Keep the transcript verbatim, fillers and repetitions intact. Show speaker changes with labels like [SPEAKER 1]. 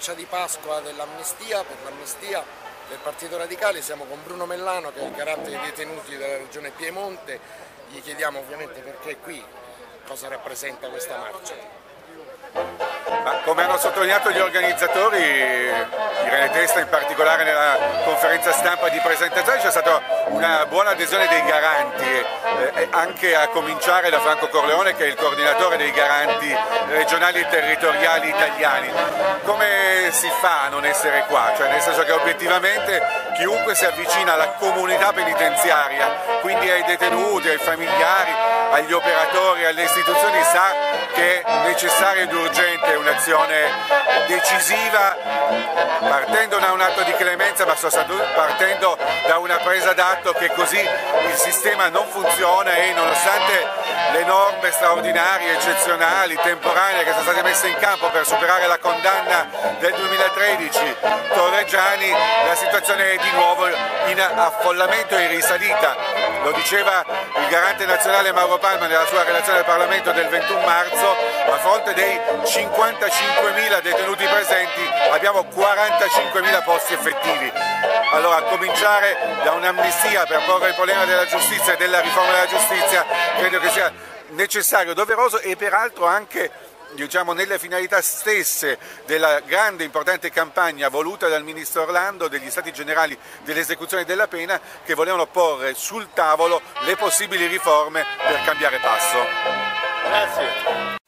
[SPEAKER 1] marcia di Pasqua dell'amnistia, per l'amnistia del Partito Radicale. Siamo con Bruno Mellano, che è il garante dei detenuti della Regione Piemonte. Gli chiediamo ovviamente perché è qui, cosa rappresenta questa marcia.
[SPEAKER 2] Ma come hanno sottolineato gli organizzatori, Irene Testa in particolare nella conferenza stampa di presentazione, c'è stata una buona adesione dei garanti, eh, anche a cominciare da Franco Corleone, che è il coordinatore dei garanti regionali e territoriali italiani. Come si fa a non essere qua? Cioè, nel senso che obiettivamente chiunque si avvicina alla comunità penitenziaria, quindi ai detenuti, ai familiari, agli operatori, alle istituzioni, sa che è necessaria ed urgente un'azione decisiva, partendo da un atto di clemenza, ma soprattutto partendo da una presa d'atto che così il sistema non funziona e nonostante le norme straordinarie, eccezionali, temporanee che sono state messe in campo per superare la condanna del duemilatredici Torreggiani, la situazione è di nuovo in affollamento e in risalita. Lo diceva il garante nazionale Mauro Palma nella sua relazione al Parlamento del ventuno marzo, a fronte dei cinquantacinquemila detenuti presenti abbiamo quarantacinquemila posti effettivi. Allora, a cominciare da un'amnistia per porre il problema della giustizia e della riforma della giustizia credo che sia necessario, doveroso e peraltro anche, diciamo, nelle finalità stesse della grande importante campagna voluta dal ministro Orlando degli Stati Generali dell'esecuzione della pena, che volevano porre sul tavolo le possibili riforme per cambiare passo.
[SPEAKER 3] Grazie.